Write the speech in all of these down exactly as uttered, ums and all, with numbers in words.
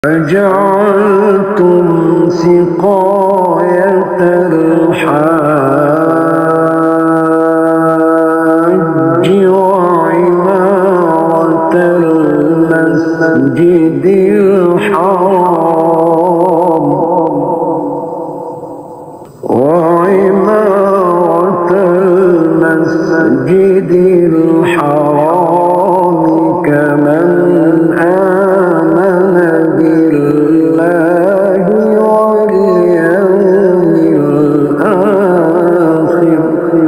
أجعلتم سقاية الحاج وعمارة المسجد الحرام وعمارة المسجد الحرام كمن آمن بالله واليوم الآخر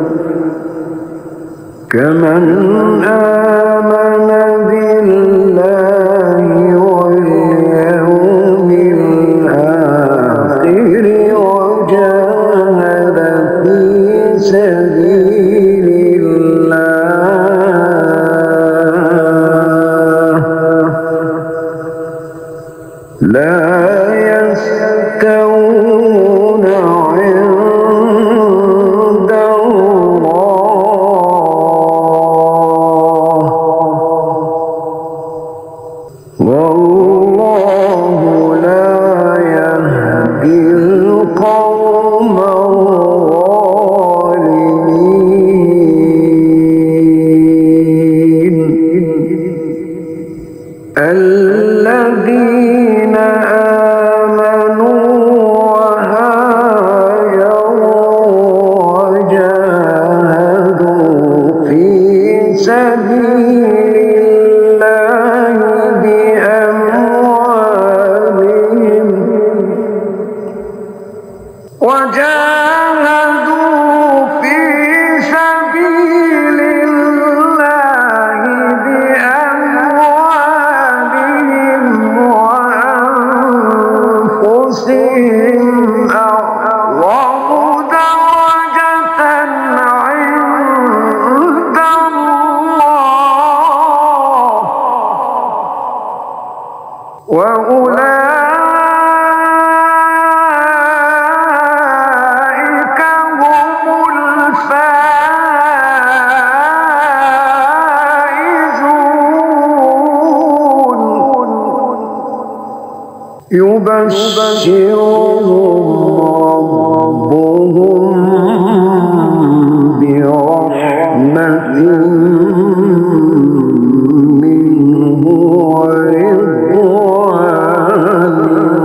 كمن آمن بالله واليوم الآخر وجاهد في سبيل الله لا يستوون عند الله والله لا يهدي القوم الظالمين الذين آمنوا وهاجروا وجاهدوا في سبيل الله بأموالهم وجاهدوا في سبيل الله بأموالهم وأنفسهم أعظم درجة عند الله وأولئك هم الفائزون يبشرهم ربهم برحمة منه ورضوان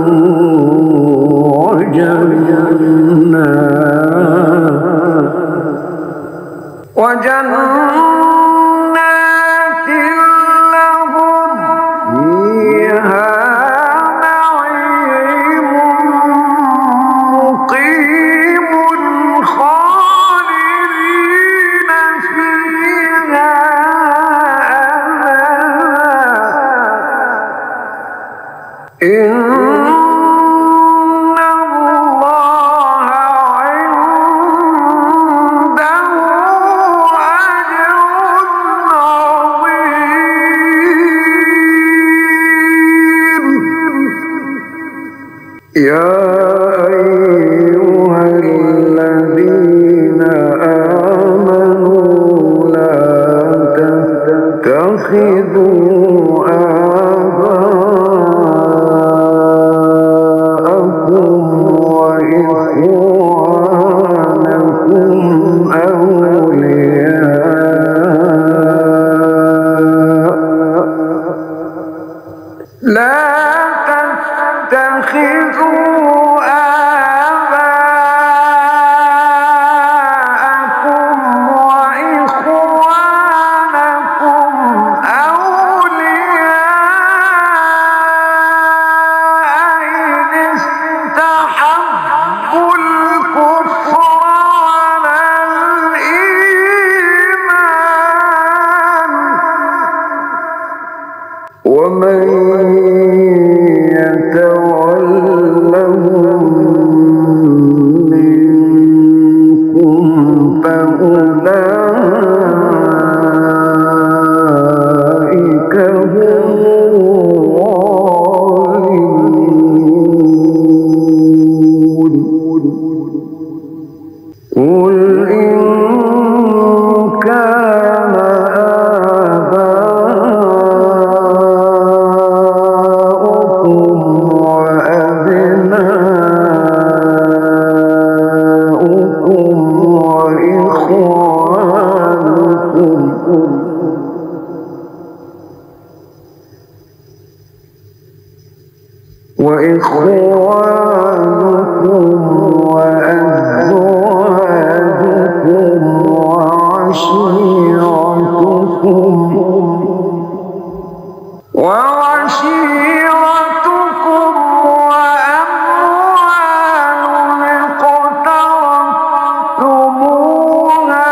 وجنات وجنات لهم فيها نعيم مقيم خالدين فيها أبدا إن الله عنده أجر عظيم يا أيها الذين آمنوا لا تتخذوا آباءكم وإخوانكم أولياء لا تتخذوا وإخوانكم وأزواجكم وعشيرتكم وعشيرتكم وأموال اقترفتموها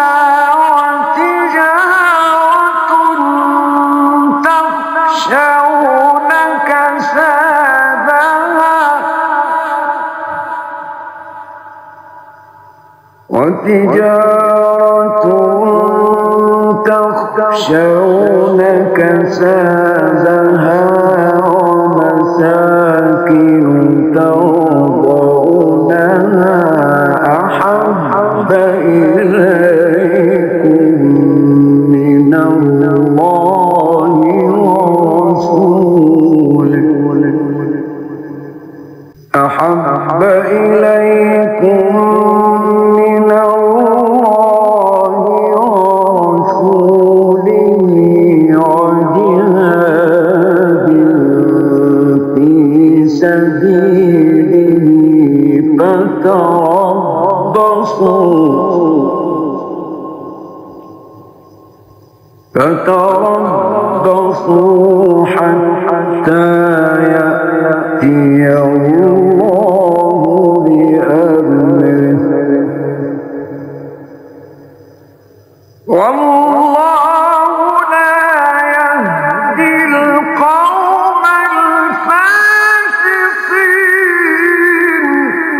وتجارة تخشون كسادها وتجارة تخشون كسادها ومساكن ترضونها أحب إليكم من الله ورسوله أحب إليكم من الله ورسوله وجهاد في سبيله فتربصوا فتربصوا حتى يأتي الله بأمره والله لا يهدي القوم الفاسقين.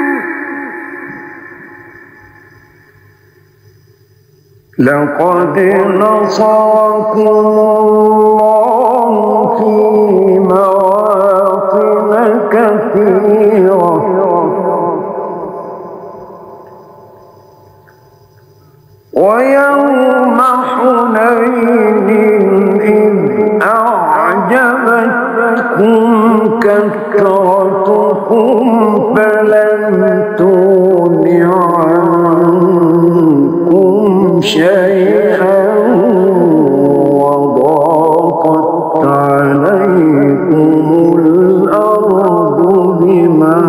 لقد نصركم الله في مواطن كثيرة ويوم حنين إذ أعجبتكم كثرتكم فلم تغن عنكم شيئا وضاقت عليكم الأرض بما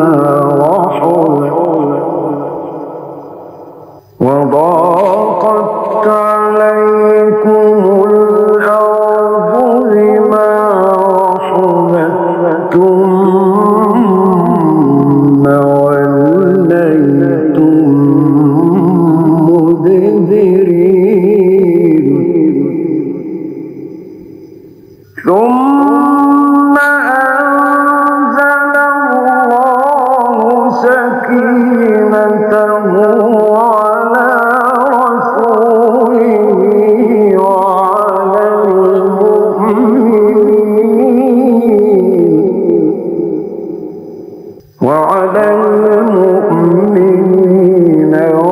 رحبت وضاقت عليكم الأرض بما رحبت ثم وليتم مدبرين ثم أنزل الله سكينته على رسوله وعلى المؤمنين وعلى المؤمنين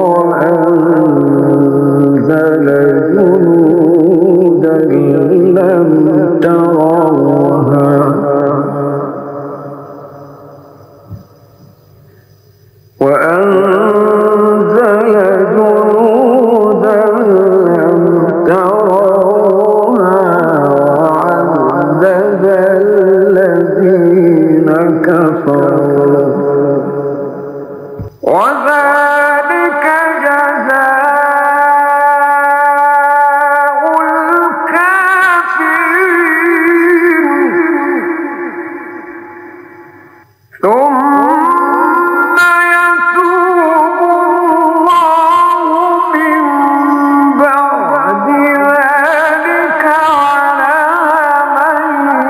وأنزل جنودا لم تروها وأنزل جنودا لم تروها وعذب الذين كفروا وذلك جزاء الكافرين. ثم يتوب الله من بعد ذلك على من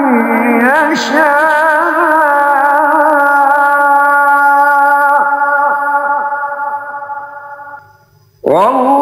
يشاء والله